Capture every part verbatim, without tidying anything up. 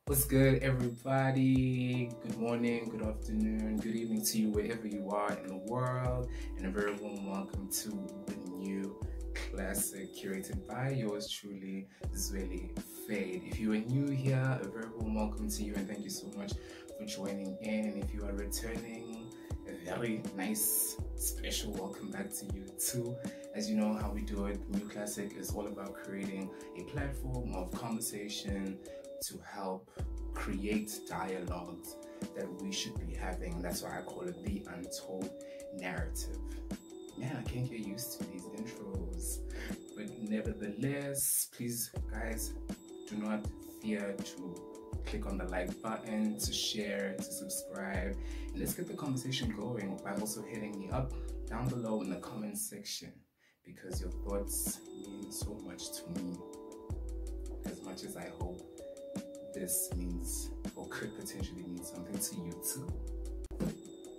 What's good, everybody? Good morning, good afternoon, good evening to you wherever you are in the world, and a very warm welcome to the new classic curated by yours truly, Zweli Fade. If you are new here, a very warm welcome to you, and thank you so much for joining in. And if you are returning, a very nice, special welcome back to you too. As you know how we do it, New Classic is all about creating a platform of conversation to help create dialogues that we should be having. That's why I call it the untold narrative. Man, I can't get used to these intros, but nevertheless, please guys, do not fear to click on the like button, to share, to subscribe, and let's get the conversation going by also hitting me up down below in the comment section, because your thoughts mean so much to me, as much as I hope this means or could potentially mean something to you too.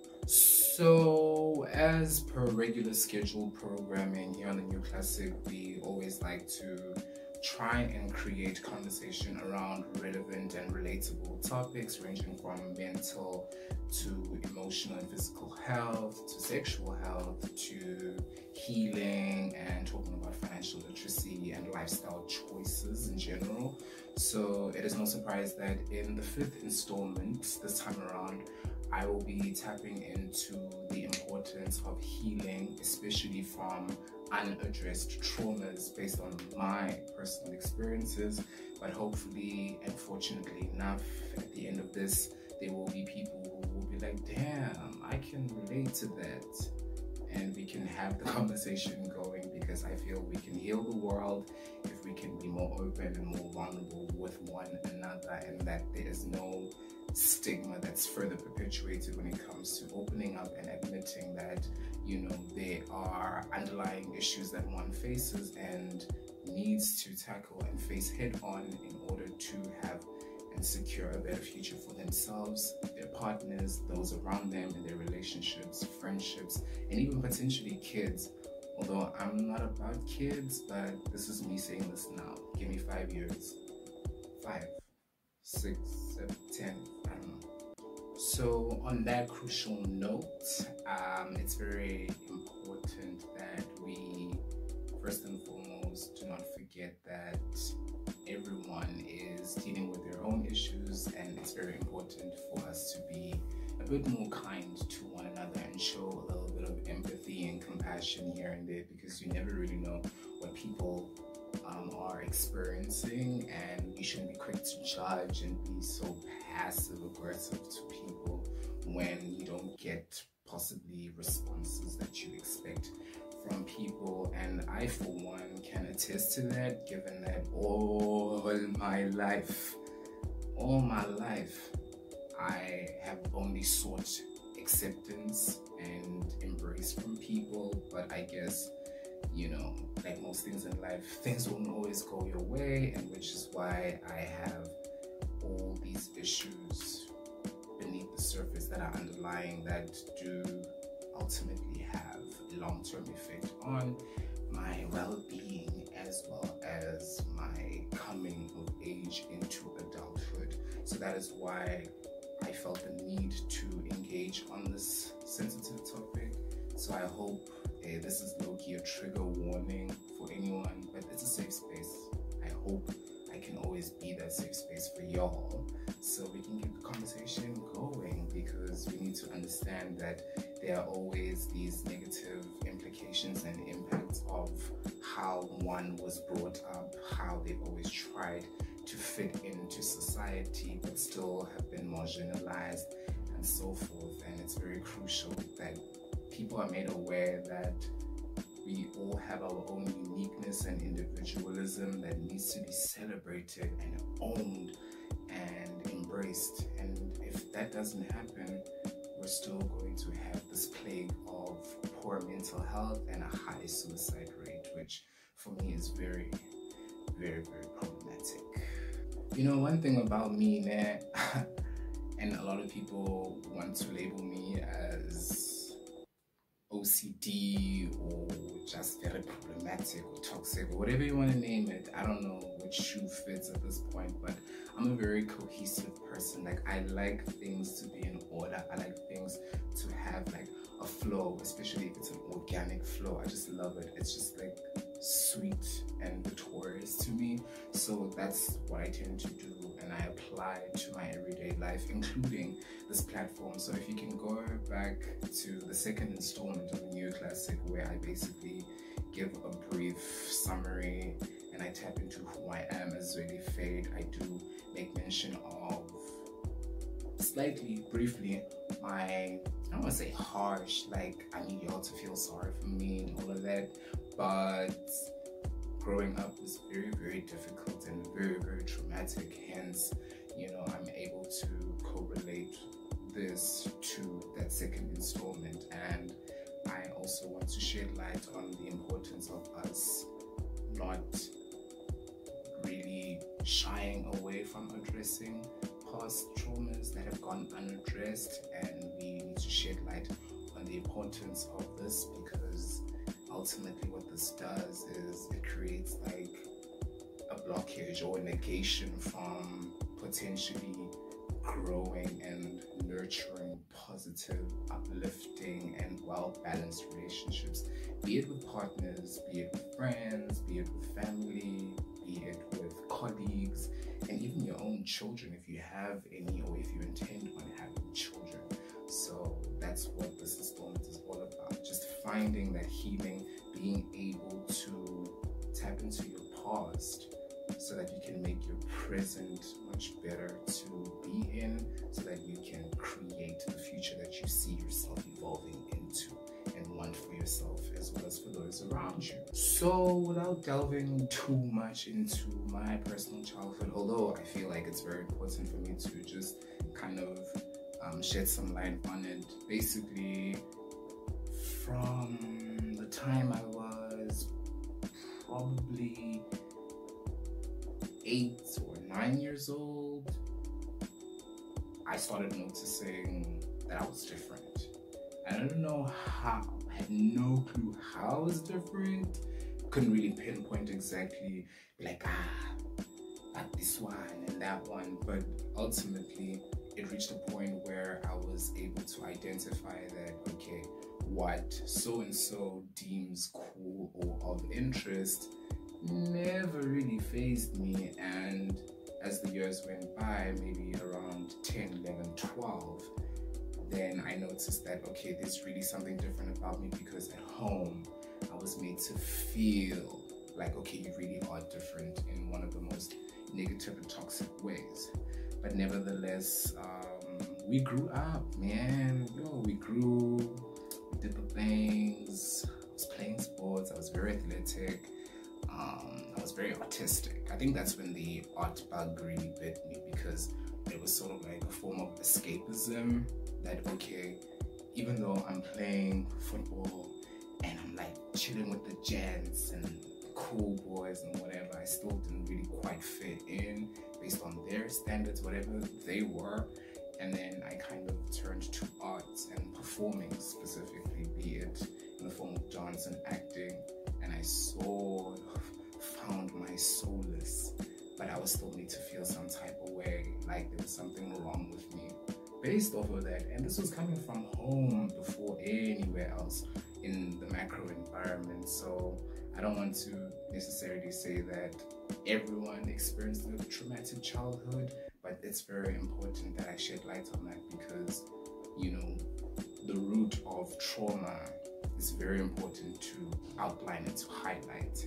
So, as per regular scheduled programming here on the New Classic, we always like to try and create conversation around relevant and relatable topics ranging from mental to emotional and physical health, to sexual health, to healing, and talking about financial literacy and lifestyle choices in general. So it is no surprise that in the fifth installment this time around, I will be tapping into the importance of healing, especially from unaddressed traumas based on my personal experiences. But hopefully and fortunately enough, at the end of this, there will be people who will be like, damn, I can relate to that. And we can have the conversation going, because I feel we can heal the world if we can be more open and more vulnerable with one another, and that there is no stigma that's further perpetuated when it comes to opening up and admitting that, you know, there are underlying issues that one faces and needs to tackle and face head on in order to have and secure a better future for themselves, their partners, those around them, in their relationships, friendships, and even potentially kids. Although I'm not about kids, but this is me saying this now. Give me five years. Five, six, seven, ten, I don't know. So on that crucial note, um, it's very important that we, first and foremost, do not forget that everyone is dealing with their own issues, and it's very important for us to be a bit more kind to one another and show a little bit of empathy and compassion here and there, because you never really know what people um, are experiencing, and we shouldn't be quick to judge and be so passive aggressive to people when you don't get possibly responses that you expect from people. And I, for one, can attest to that, given that all my life, all my life, I have only sought acceptance and embrace from people. But I guess, you know, like most things in life, things won't always go your way, and which is why I have all these issues beneath the surface that are underlying, that do ultimately have a long-term effect on my well-being as well as my coming of age into adulthood. So that is why I felt the need to engage on this sensitive topic. So I hope uh, this is low-key a trigger warning for anyone, but it's a safe space. I hope I can always be that safe space for y'all, so we can keep the conversation going, because we need to understand that there are always these negative implications and impacts of how one was brought up, how they've always tried to fit into society but still have been marginalized and so forth. And it's very crucial that people are made aware that we all have our own uniqueness and individualism that needs to be celebrated and owned and embraced. And if that doesn't happen, we're still going to have this plague of poor mental health and a high suicide rate, which for me is very, very, very problematic. You know, one thing about me, man, and a lot of people want to label me as O C D or just very problematic or toxic or whatever you want to name it. I don't know which shoe fits at this point, but I'm a very cohesive person. Like, I like things to be in order. I like things to have like a flow, especially if it's an organic flow. I just love it. It's just like sweet and victorious to me. So that's what I tend to do, and I apply to my everyday life, including this platform. So if you can go back to the second installment of the new classic, where I basically give a brief summary and I tap into who I am as Zweli Fade, I do make mention of slightly briefly my, I don't want to say harsh, like I need y'all to feel sorry for me and all of that, but growing up was very, very difficult and very, very traumatic. Hence, you know, I'm able to correlate this to that second installment. And I also want to shed light on the importance of us not really shying away from addressing past traumas that have gone unaddressed, and we need to shed light on the importance of this, because ultimately what this does is it creates like a blockage or a negation from potentially growing and nurturing positive, uplifting and well-balanced relationships, be it with partners, be it with friends, be it with family, be it with colleagues, and even your own children if you have any, or if you intend on having children. So that's what this installment is all about, just finding that healing, being able to tap into your past so that you can make your present much better to be in, so that you can create the future that you see yourself evolving into and want for yourself as well as for those around you. So without delving too much into my personal childhood, although I feel like it's very important for me to just kind of um, shed some light on it, basically from the time I was probably eight or nine years old, I started noticing that I was different. I don't know how. I had no clue how I was different. Couldn't really pinpoint exactly, like, ah, not this one and that one. But ultimately, it reached a point where I was able to identify that, okay, what so-and-so deems cool or of interest never really fazed me. And as the years went by, maybe around ten, eleven, twelve, then I noticed that, okay, there's really something different about me, because at home I was made to feel like, okay, you really are different in one of the most negative and toxic ways. But nevertheless, um, we grew up, man. Yo, we grew, we did the things. I was playing sports, I was very athletic. Um, I was very artistic. I think that's when the art bug really bit me, because it was sort of like a form of escapism that, okay, even though I'm playing football and I'm like chilling with the gents and the cool boys and whatever, I still didn't really quite fit in based on their standards, whatever they were. And then I kind of turned to arts and performing specifically, be it in the form of dance and acting. And I sort of found my solace, but I was still need to feel some type of way, like there was something wrong with me based off of that. And this was coming from home before anywhere else in the macro environment. So I don't want to necessarily say that everyone experienced a traumatic childhood, but it's very important that I shed light on that, because, you know, the root of trauma is very important to outline and to highlight.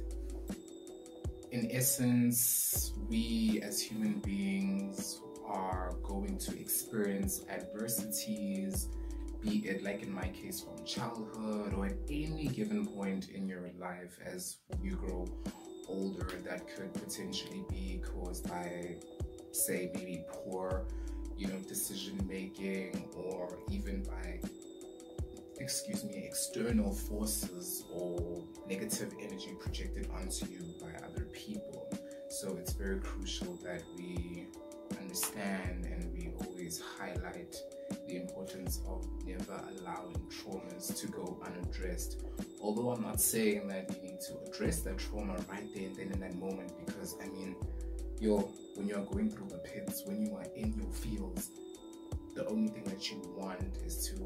In essence, we as human beings are going to experience adversities, be it, like in my case, from childhood or at any given point in your life as you grow older, that could potentially be caused by, say, maybe poor, you know, decision making, or even by, excuse me, external forces or negative energy projected onto you by other people. So it's very crucial that we understand and we always highlight the importance of never allowing traumas to go unaddressed. Although I'm not saying that you need to address that trauma right there and then in that moment, because I mean, You're, when you're going through the pits, when you are in your fields, the only thing that you want is to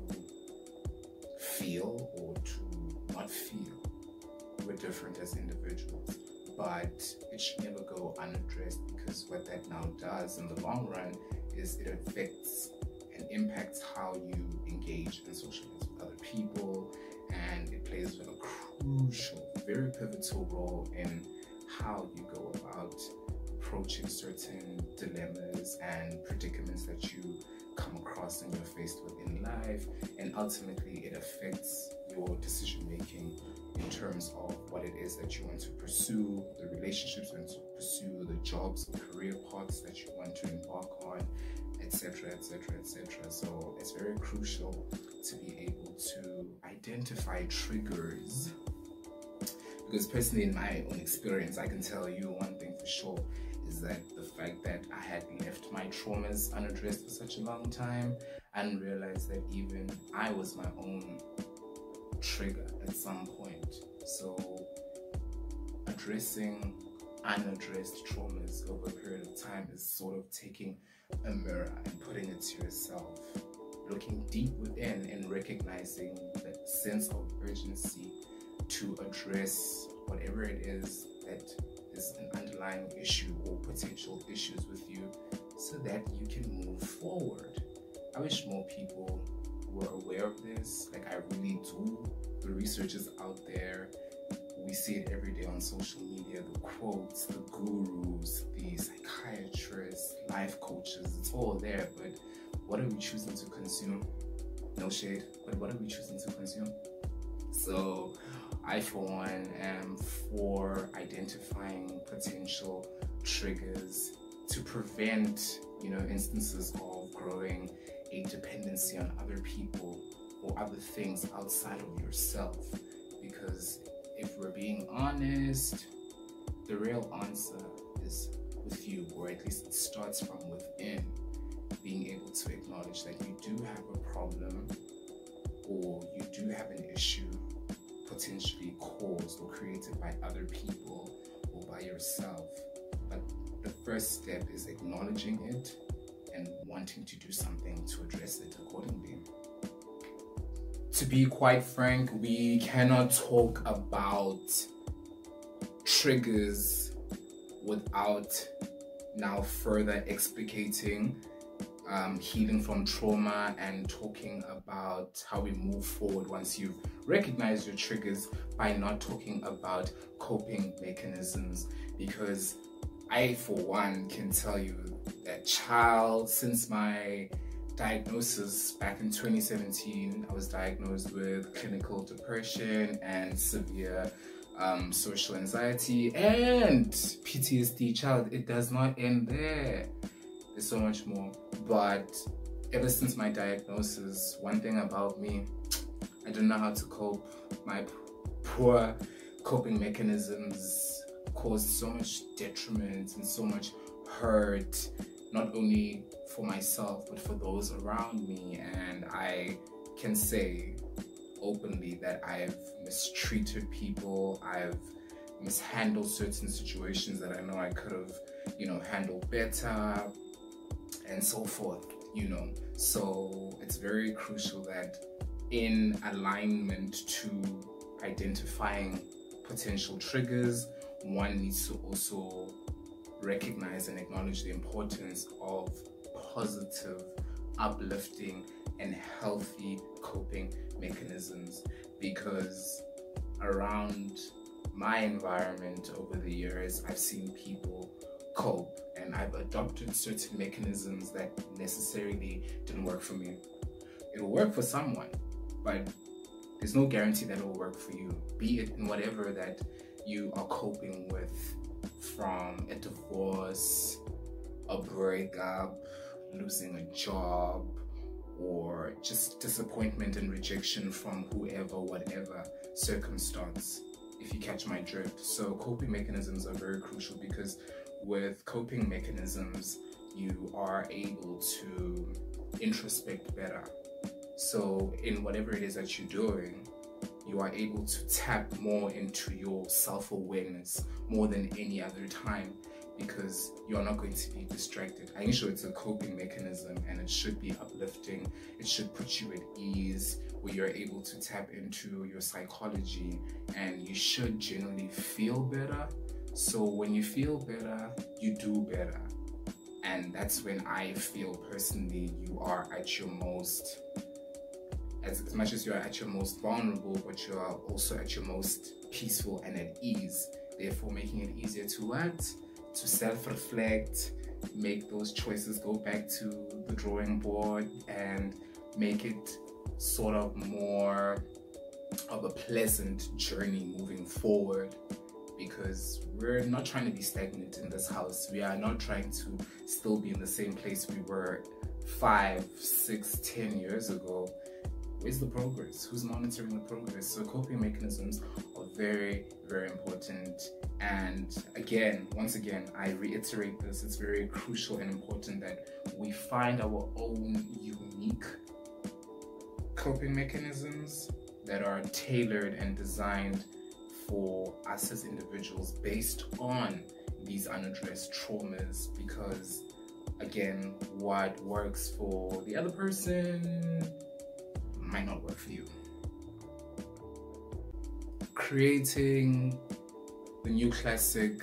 feel or to not feel. We're different as individuals, but it should never go unaddressed, because what that now does in the long run is it affects and impacts how you engage and socialize with other people, and it plays a crucial, very pivotal role in how you go about approaching certain dilemmas and predicaments that you come across and you're faced with in life, and ultimately it affects your decision making in terms of what it is that you want to pursue, the relationships you want to pursue, the jobs, the career paths that you want to embark on, etc, etc, et cetera. So it's very crucial to be able to identify triggers, because personally, in my own experience, I can tell you one thing for sure, is that the fact that I had left my traumas unaddressed for such a long time and realized that even I was my own trigger at some point. So addressing unaddressed traumas over a period of time is sort of taking a mirror and putting it to yourself, looking deep within and recognizing that sense of urgency to address whatever it is that is an underlying issue or potential issues with you, so that you can move forward. I wish more people were aware of this. Like, I really do. The research is out there. We see it every day on social media, the quotes, the gurus, the psychiatrists, life coaches, it's all there. But what are we choosing to consume? No shade, but what are we choosing to consume? So I, for one, am for identifying potential triggers to prevent, you know, instances of growing a dependency on other people or other things outside of yourself. Because if we're being honest, the real answer is with you, or at least it starts from within. Being able to acknowledge that you do have a problem, or you do have an issue potentially caused or created by other people or by yourself. But the first step is acknowledging it and wanting to do something to address it accordingly. To be quite frank, we cannot talk about triggers without now further explicating Um, healing from trauma and talking about how we move forward once you've recognized your triggers, by not talking about coping mechanisms. Because I, for one, can tell you that, child, since my diagnosis back in twenty seventeen, I was diagnosed with clinical depression and severe um, social anxiety and P T S D. Child, it does not end there. There's so much more. But ever since my diagnosis, one thing about me, I don't know how to cope. My poor coping mechanisms caused so much detriment and so much hurt, not only for myself, but for those around me. And I can say openly that I've mistreated people, I've mishandled certain situations that I know I could have, you know, handled better, and so forth, you know. So it's very crucial that, in alignment to identifying potential triggers, one needs to also recognize and acknowledge the importance of positive, uplifting, and healthy coping mechanisms. Because around my environment over the years, I've seen people cope, and I've adopted certain mechanisms that necessarily didn't work for me. It'll work for someone, but there's no guarantee that it'll work for you, be it in whatever that you are coping with, from a divorce, a breakup, losing a job, or just disappointment and rejection from whoever, whatever circumstance, if you catch my drift. So coping mechanisms are very crucial, because with coping mechanisms, you are able to introspect better. So in whatever it is that you're doing, you are able to tap more into your self-awareness more than any other time, because you're not going to be distracted. I'm sure it's a coping mechanism, and it should be uplifting. It should put you at ease, where you're able to tap into your psychology, and you should generally feel better. So when you feel better, you do better. And that's when I feel personally you are at your most, as, as much as you are at your most vulnerable, but you are also at your most peaceful and at ease. Therefore, making it easier to what? To self-reflect, make those choices, go back to the drawing board, and make it sort of more of a pleasant journey moving forward. Because we're not trying to be stagnant in this house. We are not trying to still be in the same place we were five, six, ten years ago. Where's the progress? Who's monitoring the progress? So coping mechanisms are very, very important. And again, once again, I reiterate this, it's very crucial and important that we find our own unique coping mechanisms that are tailored and designed for us as individuals based on these unaddressed traumas, because again, what works for the other person might not work for you. Creating the New Classic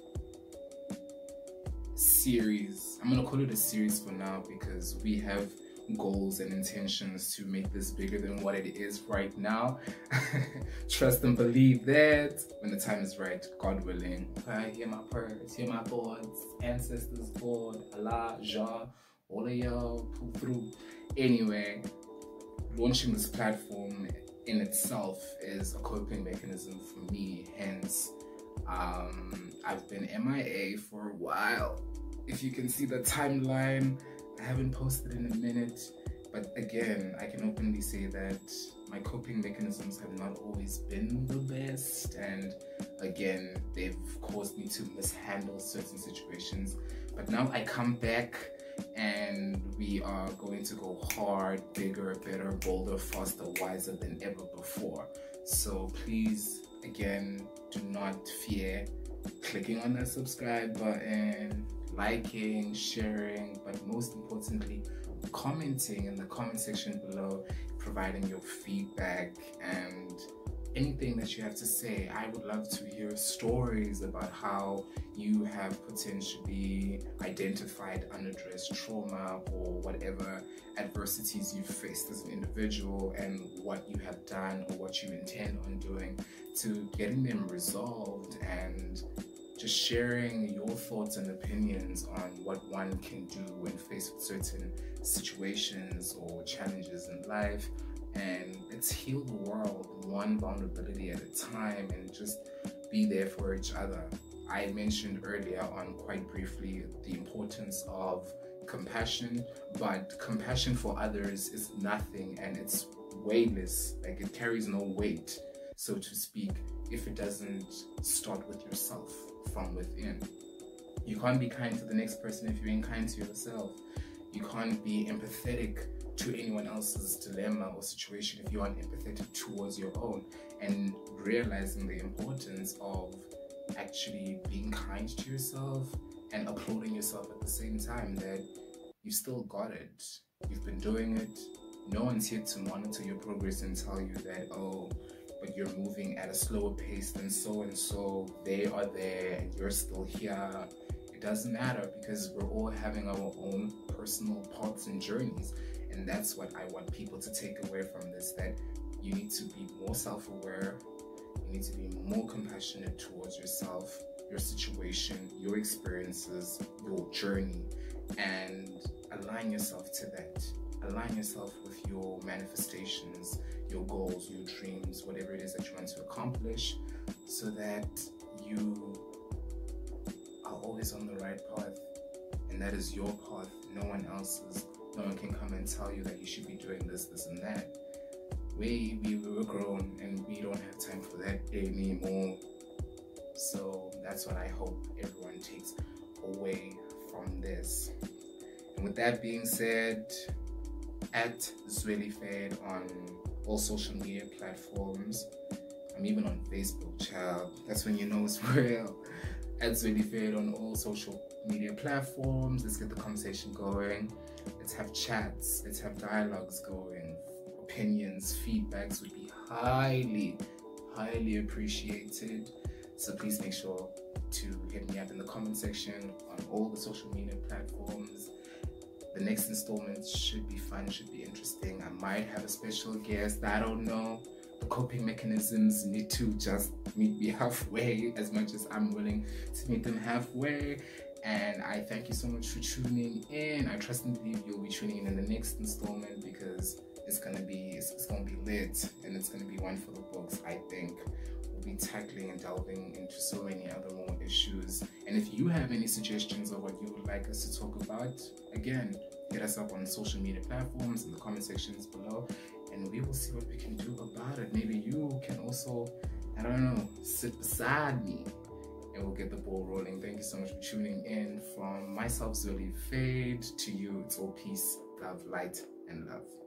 series, I'm gonna call it a series for now, because we have goals and intentions to make this bigger than what it is right now. Trust and believe that when the time is right, God willing. I hear my prayers, hear my thoughts, ancestors, God, Allah, Jah, all of y'all pull through. Anyway, launching this platform in itself is a coping mechanism for me. Hence, um, I've been M I A for a while. If you can see the timeline, I haven't posted in a minute, but again, I can openly say that my coping mechanisms have not always been the best, and again, they've caused me to mishandle certain situations. But now I come back, and we are going to go hard, bigger, better, bolder, faster, wiser than ever before. So please, again, do not fear clicking on that subscribe button, liking, sharing, but most importantly, commenting in the comment section below, providing your feedback and anything that you have to say. I would love to hear stories about how you have potentially identified unaddressed trauma or whatever adversities you've faced as an individual, and what you have done or what you intend on doing to getting them resolved, and just sharing your thoughts and opinions on what one can do when faced with certain situations or challenges in life. And let's heal the world one vulnerability at a time, and just be there for each other. I mentioned earlier on quite briefly the importance of compassion, but compassion for others is nothing, and it's weightless, like it carries no weight, so to speak, if it doesn't start with yourself from within. You can't be kind to the next person if you ain't kind to yourself. You can't be empathetic to anyone else's dilemma or situation if you aren't empathetic towards your own. And realizing the importance of actually being kind to yourself and applauding yourself at the same time, that you still got it. You've been doing it. No one's here to monitor your progress and tell you that, oh, but you're moving at a slower pace than so and so. They are there and you're still here. It doesn't matter, because we're all having our own personal paths and journeys. And that's what I want people to take away from this, that you need to be more self-aware. You need to be more compassionate towards yourself, your situation, your experiences, your journey, and align yourself to that. Align yourself with your manifestations, your goals, your dreams, whatever it is that you want to accomplish, so that you are always on the right path. And that is your path, no one else's. No one can come and tell you that you should be doing this, this, and that. We, we, we were grown, and we don't have time for that anymore. So that's what I hope everyone takes away from this. And with that being said, at Zweli Fade on all social media platforms. I'm even on Facebook, child. That's when you know it's real. at Zweli Fade on all social media platforms. Let's get the conversation going. Let's have chats. Let's have dialogues going. Opinions, feedbacks would be highly, highly appreciated. So please make sure to hit me up in the comment section on all the social media platforms. The next installment should be fun, should be interesting. I might have a special guest. I don't know. The coping mechanisms need to just meet me halfway, as much as I'm willing to meet them halfway. And I thank you so much for tuning in. I trust and believe you'll be tuning in in the next installment, because it's gonna be it's, it's gonna be lit, and it's gonna be one for the books. I think we'll be tackling and delving into so many other more issues. And if you have any suggestions of what you would like us to talk about, again, hit us up on social media platforms in the comment sections below, and we will see what we can do about it. Maybe you can also, I don't know, sit beside me and we'll get the ball rolling. Thank you so much for tuning in. From myself, Zweli Fade, to you, it's all peace, love, light, and love.